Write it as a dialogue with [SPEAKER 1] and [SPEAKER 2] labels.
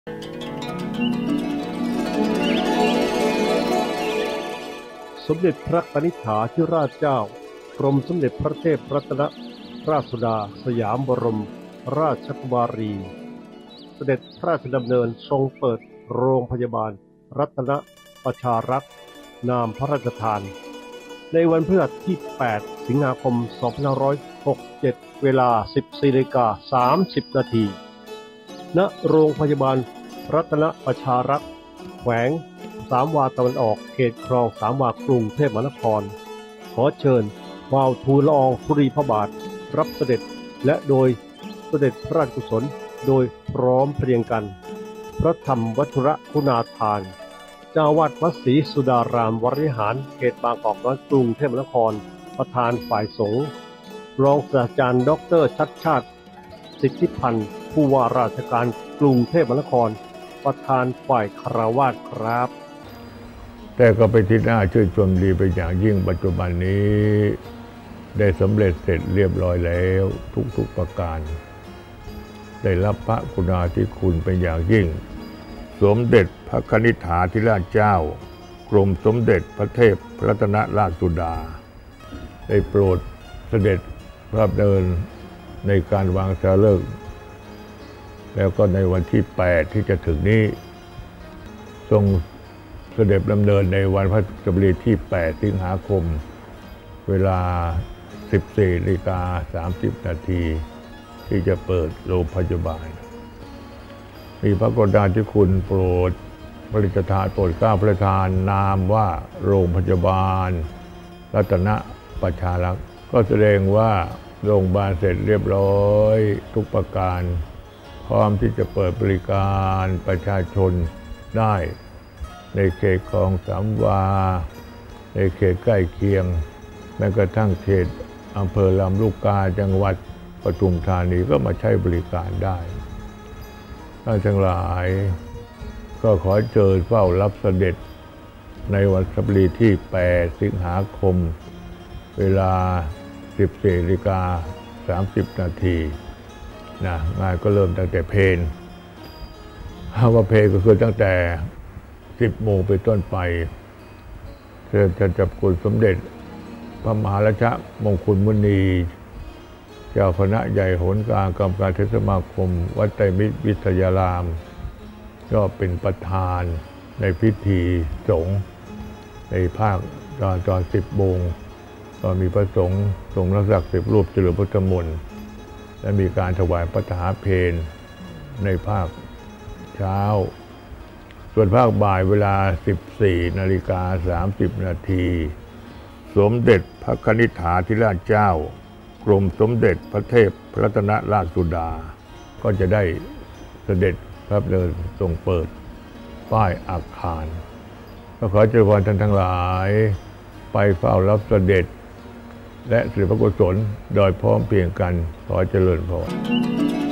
[SPEAKER 1] สมเด็จพระกนิษฐาธิราชเจ้ากรมสมเด็จพระเทพรัตนราชสุดาสยามบรมราชกุมารีเสด็จพระราชดำเนินทรงเปิดโรงพยาบาลรัตนประชารักษ์นามพระราชทานในวันพฤหัสที่ 8 สิงหาคม 2567 เวลา 14:30 นาทีณโรงพยาบาลรัตนประชารักษ์แขวงสามวาตะวันออกเขตคลองสามวากรุงเทพมหานครขอเชิญว่าวทูลละอองธุลีพระบาทรับเสด็จและโดยเสด็จพระราชกุศลโดยพร้อมเพรียงกันพระธรรมวัชรคุณาทานเจ้าวาดวัดศรีสุดารามวรวิหารเขตบางกอกน้อยกรุงเทพมหานครประธานฝ่ายสงฆ์รองศาสตราจารย์ดร.ชัชชาติสิทธิพันธ์ผู้ว่าราชการกรุงเทพมหานครประธานฝ่ายคฤหัสถ์ครับ
[SPEAKER 2] แต่ก็เป็นที่น่าชื่นชมดีเป็นอย่างยิ่งปัจจุบันนี้ได้สำเร็จเสร็จเรียบร้อยแล้วทุกประการได้รับพระคุณาธิคุณเป็นอย่างยิ่งสมเด็จพระกนิษฐาธิราชเจ้ากรมสมเด็จพระเทพรัตนราชสุดาได้โปรดเสด็จพระดำเนินในการวางศิลาฤกษ์แล้วก็ในวันที่ 8 ที่จะถึงนี้ทรงเสด็จดำเนินในวันพระราชบดีที่ 8 สิงหาคมเวลา 14:30 นาทีที่จะเปิดโรงพยาบาลมีพระกรุณาธิคุณโปรดพระราชทานโปรดเกล้าพระราชทานนามว่าโรงพยาบาลรัตนประชารักษ์ก็แสดงว่าโรงพยาบาลเสร็จเรียบร้อยทุกประการพร้อมที่จะเปิดบริการประชาชนได้ในเขตคลองสามวาในเขตใกล้เคียงแม้กระทั่งเขตอำเภอลำลูกกาจังหวัดปทุมธานีก็มาใช้บริการได้ท่านทั้งหลายก็ขอเชิญเฝ้ารับเสด็จในวันพฤหัสบดีที่ 8 สิงหาคมเวลา 14:30 นาทีนะงานก็เริ่มตั้งแต่เพลว่าเพลก็คือตั้งแต่10 โมงไปต้นไปเชิญท่านเจ้าคุณสมเด็จพระมหาราชมงคลมุนีเจ้าคณะใหญ่โหนกลางกรรมการเทศสมาคมวัดไตรมิตรวิทยารามก็เป็นประธานในพิธีสงฆ์ในภาคตอน 10 โมงก็มีพระสงฆ์ทรงนักศักดิ์10 รูปเจริญพุทธมนต์และมีการถวายพระทหารเพลในภาคเช้าส่วนภาคบ่ายเวลา 14:30 นาทีสมเด็จพระกนิษฐาธิราชเจ้ากรมสมเด็จพระเทพรัตนราชสุดาก็จะได้เสด็จพระดำเนินทรงเปิดป้ายอาคารก็ขอเจริญพรท่านทั้งหลายไปเฝ้ารับเสด็จและสิริพระกุศลโดยพร้อมเพรียงกันขอเจริญพร